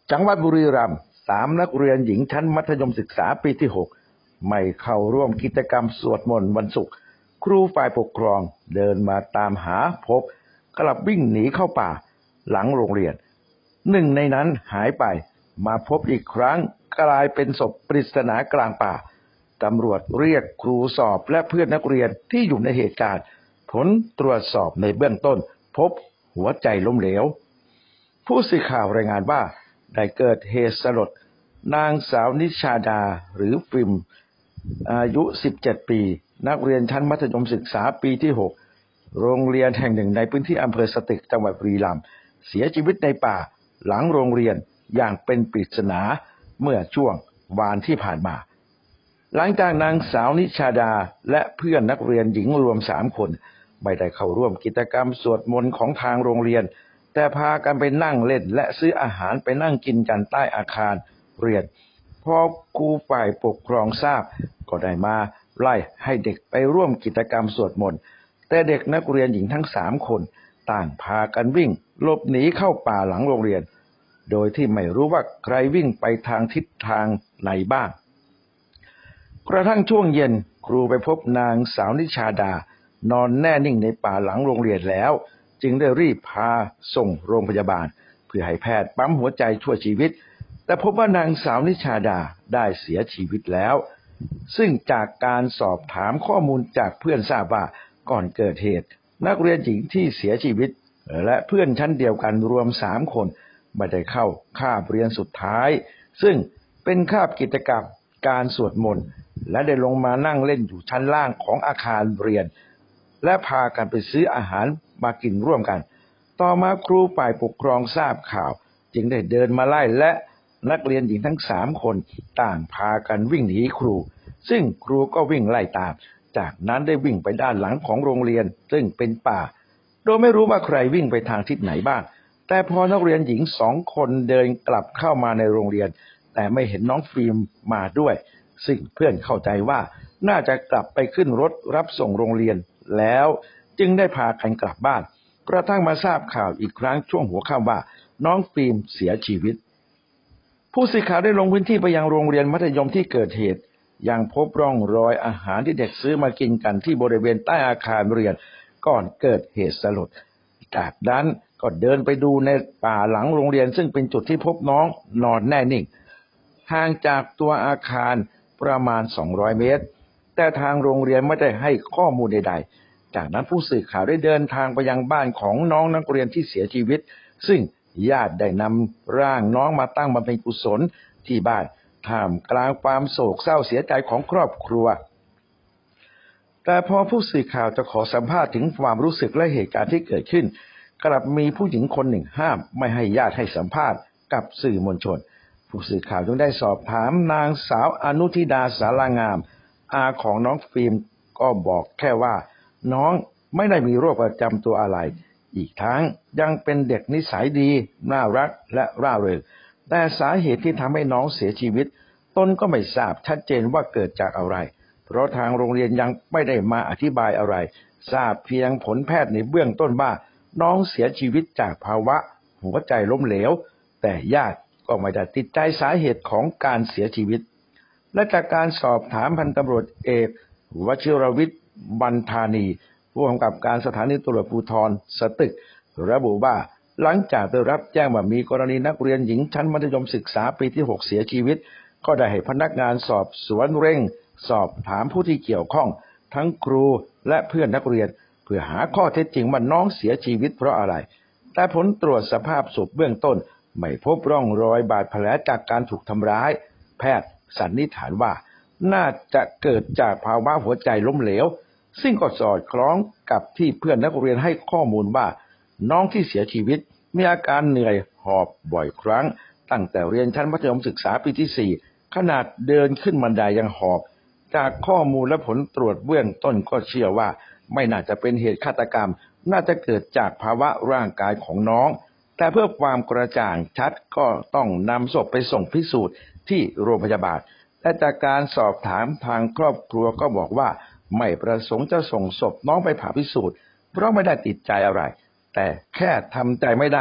จังหวัดบุรีรัมย์3 นักเรียนหญิงชั้นมัธยมศึกษาปีที่ 6ไม่เข้าร่วมกิจกรรมสวดมนต์วันศุกร์ครูฝ่ายปกครองเดินมาตามหาพบกลับวิ่งหนีเข้าป่าหลังโรงเรียนหนึ่งในนั้นหายไปมาพบอีกครั้งกลายเป็นศพปริศนากลางป่าตำรวจเรียกครูสอบและเพื่อนนักเรียนที่อยู่ในเหตุการณ์ผลตรวจสอบในเบื้องต้นพบหัวใจล้มเหลวผู้สื่อข่าวรายงานว่าได้เกิดเหตุสลดนางสาวนิชาดาหรือฟิล์มอายุ17 ปีนักเรียนชั้นมัธยมศึกษาปีที่ 6โรงเรียนแห่งหนึ่งในพื้นที่อำเภอสตึกจังหวัดบุรีรัมย์เสียชีวิตในป่าหลังโรงเรียนอย่างเป็นปริศนาเมื่อช่วงวานที่ผ่านมาหลังจากนางสาวนิชาดาและเพื่อนนักเรียนหญิงรวม3 คนไม่ได้เข้าร่วมกิจกรรมสวดมนต์ของทางโรงเรียนแต่พากันไปนั่งเล่นและซื้ออาหารไปนั่งกินกันใต้อาคารเรียนพอครูฝ่ายปกครองทราบก็ได้มาไล่ให้เด็กไปร่วมกิจกรรมสวดมนต์แต่เด็กนักเรียนหญิงทั้ง3 คนต่างพากันวิ่งหลบหนีเข้าป่าหลังโรงเรียนโดยที่ไม่รู้ว่าใครวิ่งไปทางทิศทางไหนบ้างกระทั่งช่วงเย็นครูไปพบนางสาวนิชาดานอนแน่นิ่งในป่าหลังโรงเรียนแล้วจึงได้รีบพาส่งโรงพยาบาลเพื่อให้แพทย์ปั๊มหัวใจช่วยชีวิตแต่พบว่านางสาวนิชาดาได้เสียชีวิตแล้วซึ่งจากการสอบถามข้อมูลจากเพื่อนทราบว่าก่อนเกิดเหตุนักเรียนหญิงที่เสียชีวิตและเพื่อนชั้นเดียวกันรวม3 คนไม่ได้เข้าคาบเรียนสุดท้ายซึ่งเป็นคาบกิจกรรมการสวดมนต์และได้ลงมานั่งเล่นอยู่ชั้นล่างของอาคารเรียนและพากันไปซื้ออาหารมากินร่วมกันต่อมาครูฝ่ายปกครองทราบข่าวจึงได้เดินมาไล่และนักเรียนหญิงทั้ง3 คนต่างพากันวิ่งหนีครูซึ่งครูก็วิ่งไล่ตามจากนั้นได้วิ่งไปด้านหลังของโรงเรียนซึ่งเป็นป่าโดยไม่รู้ว่าใครวิ่งไปทางทิศไหนบ้างแต่พอนักเรียนหญิง2 คนเดินกลับเข้ามาในโรงเรียนแต่ไม่เห็นน้องฟิล์มมาด้วยซึ่งเพื่อนเข้าใจว่าน่าจะกลับไปขึ้นรถรับส่งโรงเรียนแล้วจึงได้พากันกลับบ้านกระทั่งมาทราบข่าวอีกครั้งช่วงหัวค่ำว่าน้องฟิล์มเสียชีวิตผู้สื่อข่าวได้ลงพื้นที่ไปยังโรงเรียนมัธยมที่เกิดเหตุยังพบร่องรอยอาหารที่เด็กซื้อมากินกันที่บริเวณใต้อาคารเรียนก่อนเกิดเหตุสลดจากนั้นก็เดินไปดูในป่าหลังโรงเรียนซึ่งเป็นจุดที่พบน้องนอนแน่นิ่งห่างจากตัวอาคารประมาณ200 เมตรแต่ทางโรงเรียนไม่ได้ให้ข้อมูลใดๆจากนั้นผู้สื่อข่าวได้เดินทางไปยังบ้านของน้องนักเรียนที่เสียชีวิตซึ่งญาติได้นำร่างน้องมาตั้งบำเพ็ญกุศลที่บ้านท่ามกลางความโศกเศร้าเสียใจของครอบครัวแต่พอผู้สื่อข่าวจะขอสัมภาษณ์ถึงความรู้สึกและเหตุการณ์ที่เกิดขึ้นกลับมีผู้หญิงคนหนึ่งห้ามไม่ให้ญาติให้สัมภาษณ์กับสื่อมวลชนผู้สื่อข่าวจึงได้สอบถามนางสาวอนุธิดาสารางามอาของน้องฟิล์มก็บอกแค่ว่าน้องไม่ได้มีโรคประจำตัวอะไรอีกทั้งยังเป็นเด็กนิสัยดีน่ารักและร่าเริงแต่สาเหตุที่ทำให้น้องเสียชีวิตตนก็ไม่ทราบชัดเจนว่าเกิดจากอะไรเพราะทางโรงเรียนยังไม่ได้มาอธิบายอะไรทราบเพียงผลแพทย์ในเบื้องต้นว่าน้องเสียชีวิตจากภาวะหัวใจล้มเหลวแต่ญาติก็ไม่ได้ติดใจสาเหตุของการเสียชีวิตและจากการสอบถามพันตำรวจเอกวชิรวิทย์บรรธานีผู้กำกับการสถานีตำรวจภูธรสตึกระบุว่าหลังจากได้รับแจ้งว่ามีกรณีนักเรียนหญิงชั้นมัธยมศึกษาปีที่ 6เสียชีวิตก็ได้ให้พนักงานสอบสวนเร่งสอบถามผู้ที่เกี่ยวข้องทั้งครูและเพื่อนนักเรียนเพื่อหาข้อเท็จจริงว่าน้องเสียชีวิตเพราะอะไรแต่ผลตรวจสภาพศพเบื้องต้นไม่พบร่องรอยบาดแผลจากการถูกทำร้ายแพทย์สันนิษฐานว่าน่าจะเกิดจากภาวะหัวใจล้มเหลวซึ่งก็สอดคล้องกับที่เพื่อนนักเรียนให้ข้อมูลว่าน้องที่เสียชีวิตมีอาการเหนื่อยหอบบ่อยครั้งตั้งแต่เรียนชั้นมัธยมศึกษาปีที่4ขนาดเดินขึ้นบันไดยังหอบจากข้อมูลและผลตรวจเบื้องต้นก็เชื่อว่าไม่น่าจะเป็นเหตุฆาตกรรมน่าจะเกิดจากภาวะร่างกายของน้องแต่เพื่อความกระจ่างชัดก็ต้องนำศพไปส่งพิสูจน์ที่โรงพยาบาลและจากการสอบถามทางครอบครัวก็บอกว่าไม่ประสงค์จะส่งศพน้องไปผ่าพิสูจน์เพราะไม่ได้ติดใจอะไรแต่แค่ทำใจไม่ได้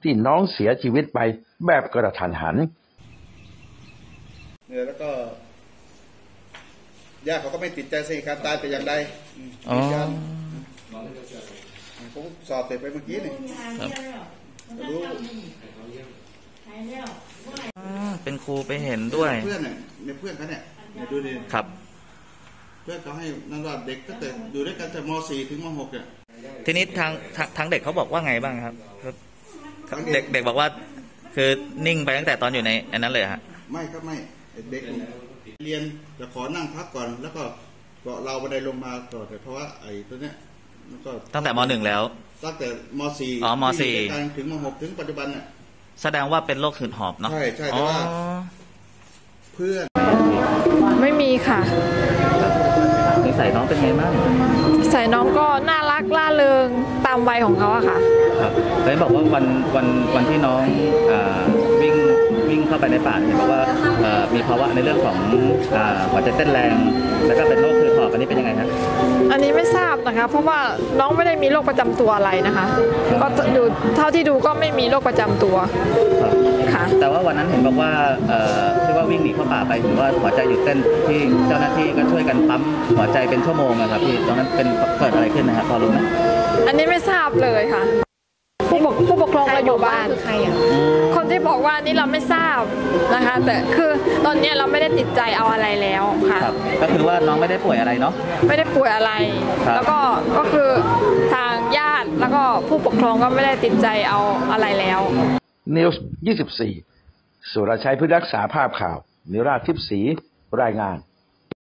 ที่น้องเสียชีวิตไปแบบกระทันหันเนี่ยแล้วก็ญาติเขาก็ไม่ติดใจสาเหตุการตายแต่อย่างใดยืนยันผมสอบเสร็จไปเมื่อกี้นี่รู้เป็นครูไปเห็นด้วยเพื่อนเนี่ยเพื่อนเขาเนี่ยดูดิครับเพื่อนเขาให้นั่นว่าเด็กตั้งแต่อยู่ด้วยกันแต่ม .4 ถึงม .6 เนี่ยทีนี้ทางเด็กเขาบอกว่าไงบ้างครับเด็กบอกว่าคือนิ่งไปตั้งแต่ตอนอยู่ในอันนั้นเลยฮะไม่ครับไม่เด็กเรียนจะขอนั่งพักก่อนแล้วก็เราบันไดลงมาก่อนแต่เพราะว่าไอ้ตัวเนี้ยมันก็ตั้งแต่ม .1 แล้วตั้งแต่ม .4 อ๋อม .4 ถึงม .6 ถึงปัจจุบันเนี่ยแสดงว่าเป็นโรคหืดหอบเนาะใช่แต่ว่าเพื่อนไม่มีค่ะนิสัยน้องเป็นไงบ้างนิสัยน้องก็น่ารักล่าเริงตามวัยของเขาอะค่ะครับแล้วบอกว่าวันที่น้องวิ่งเข้าไปในป่าเห็นบอกว่ามีภาวะในเรื่องของหัวใจเต้นแรงแล้วก็เป็นโรคหืดหอบอันนี้เป็นยังไงครับอันนี้ไม่ทราบนะคะเพราะว่าน้องไม่ได้มีโรคประจำตัวอะไรนะคะก็ดูเท่าที่ดูก็ไม่มีโรคประจำตัวค่ะแต่ว่าวันนั้นเห็นบอกว่าที่ว่าวิ่งหนีเข้าป่าไปถือว่าหัวใจหยุดเต้นที่เจ้าหน้าที่ก็ช่วยกันปั๊มหัวใจเป็นชั่วโมงนะครับพี่ตอนนั้นเกิดอะไรขึ้นนะครับพอรู้ไหมอันนี้ไม่ทราบเลยค่ะผู้ปกครองเราอยู่บ้านคนที่บอกว่านี่เราไม่ทราบนะคะแต่คือตอนนี้เราไม่ได้ติดใจเอาอะไรแล้วค่ะก็คือว่าน้องไม่ได้ป่วยอะไรเนาะไม่ได้ป่วยอะไรแล้วก็คือทางญาติแล้วก็ผู้ปกครองก็ไม่ได้ติดใจเอาอะไรแล้วนิวส์24 สุรชัย พฤกษาภาพข่าวนิราชทิพย์ศรีรายงาน